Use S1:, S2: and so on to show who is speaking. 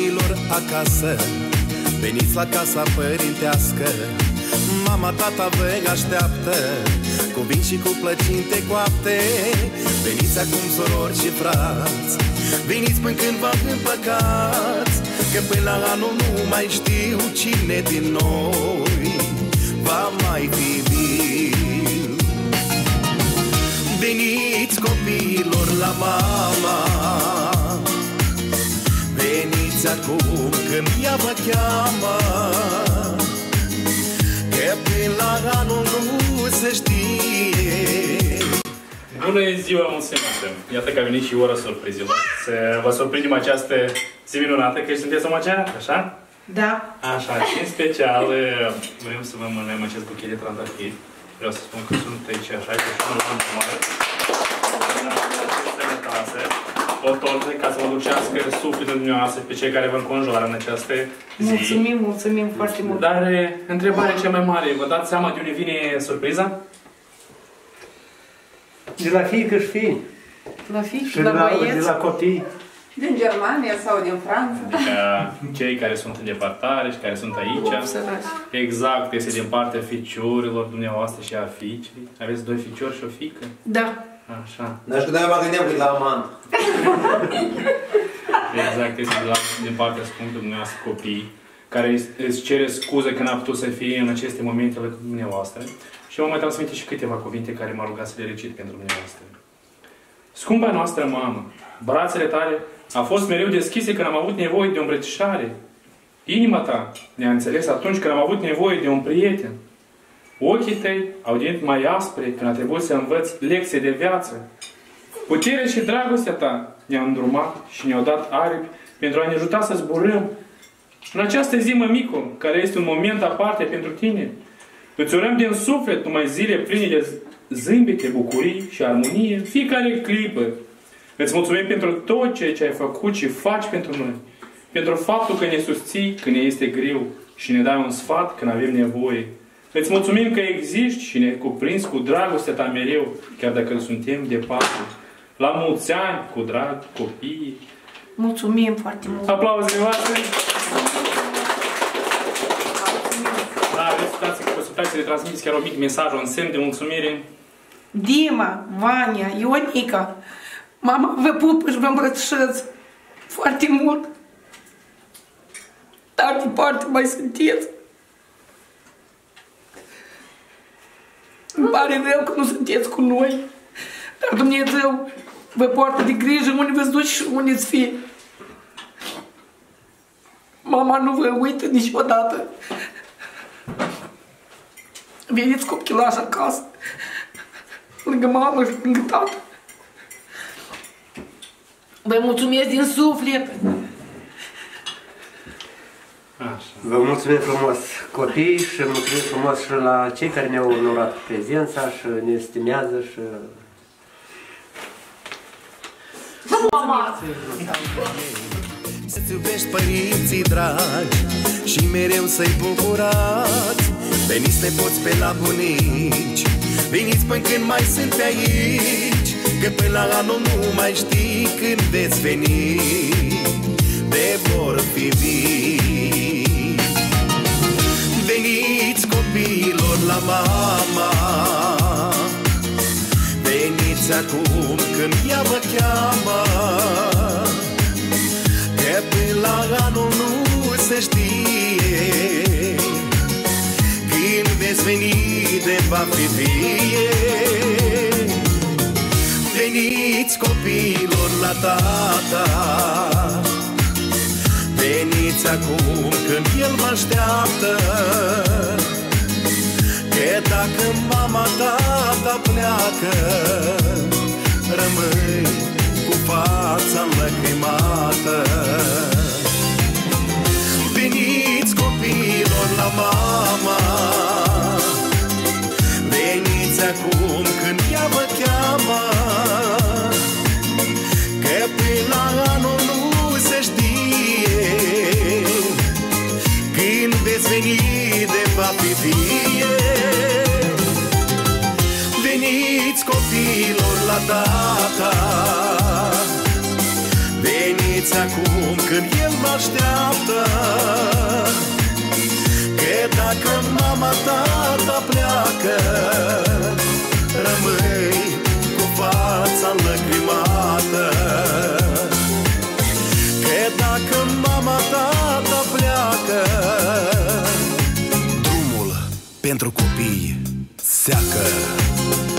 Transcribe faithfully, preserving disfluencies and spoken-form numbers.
S1: copiilor acasă, veniți la casa părintească. Mama, tata vă așteaptă cu vin și cu plăcinte coapte. Veniți acum, sorori și frați, veniți până când vă împăcați, că până la anul nu mai știu cine din noi va mai fi viu. Veniți, copiilor, la mama, veniți acum când ea vă cheamă, că până la anul nu se știe.
S2: Bună ziua, mulțumesc! Iată că a venit și ora surprizilor. Să vă surprindem această zi minunată, că sunteți omageanată, așa?
S3: Da. Așa,
S2: și în special vrem să vă mânem acest buchet de trandafiri. Vreau să spun că sunt aici așa, că și nu l-am mare. O tortă ca să vă ducească sufletul dumneavoastră pe cei care vă înconjoară în această zi.
S3: Mulțumim, mulțumim foarte mult.
S2: Dar întrebarea cea mai mare, vă dați seama de unde vine surpriza?
S4: De la fiică și fii.
S3: La fiică,
S4: și la, la băieți. De la copii.
S5: Din Germania sau din Franța.
S2: Adică cei care sunt în depărtare și care sunt aici. Exact, este din partea ficiurilor dumneavoastră și a fiicei. Aveți doi ficiori și o fiică?
S3: Da.
S2: Așa.
S6: Dar și de-aia mă gândeam că e la amant.
S2: Exact, este de la, din partea scumpului dumneavoastră copii, care îți cere scuze că n-a putut să fie în aceste momente la dumneavoastră. Și eu mă mai transmite și câteva cuvinte care m-a rugat să le recit pentru dumneavoastră. Scumpa noastră mamă, brațele tale au fost mereu deschise când am avut nevoie de o îmbrățișare. Inima ta ne-a înțeles atunci când am avut nevoie de un prieten. Ochii tăi au devenit mai aspre când a trebuit să învăț lecții de viață. Puterea și dragostea ta ne-au îndrumat și ne-au dat aripi pentru a ne ajuta să zburăm. În această zi, mămico, care este un moment aparte pentru tine, îți urăm din suflet numai zile pline de zâmbete, bucurii și armonie, fiecare clipă. Îți mulțumim pentru tot ceea ce ai făcut și faci pentru noi. Pentru faptul că ne susții când ne este greu și ne dai un sfat când avem nevoie. Îți mulțumim că existi și ne cuprinzi cu dragostea ta mereu, chiar dacă suntem departe. La mulți ani, cu drag, copiii.
S3: Mulțumim foarte mult.
S2: Aplauze voastre. Da, aveți posibilitatea să le transmiteți chiar un mic mesaj, un semn de mulțumire.
S3: Dima, Vania, Ionica, mama vă pupă și vă îmbrățișez foarte mult. Dar departe mai sunteți. Îmi pare rău că nu sunteți cu noi, dar Dumnezeu vă poartă de grijă unde vă duci și unde îți fie. Mama nu vă uită niciodată. Veniți copilași acasă, lângă mamă și lângă tată. Vă mulțumesc din suflet.
S4: Așa. Vă mulțumim frumos copii și mulțumim frumos și la cei care ne-au onorat cu prezența și ne estimează și...
S5: Mama!
S1: Să-ți iubești părinții dragi și mereu să-i bucurați. Veniți nepoți pe la bunici, veniți până când mai sunt pe aici, că până la anul nu mai știi când veți veni, de vor fi vii. Veniți, copiilor, la mama, veniți acum când ea vă cheamă, că până la anul nu se știe când veți veni, de va fi vie. Veniți, copiilor, la tata, veniți acum când el mă așteaptă, că dacă mama tata pleacă, rămâi cu fața înlăcrimată. Veniți, copiilor, la mama, veniți acum când ea vă cheamă, că până la anul nu se știe când veți veni, de va fi vie. Veniți, copiilor, la tata, veniți simți acum când el mă așteaptă, că dacă mama tata pleacă, rămâi cu fața lăcrimată. Că dacă mama tata pleacă, drumul pentru copii seacă.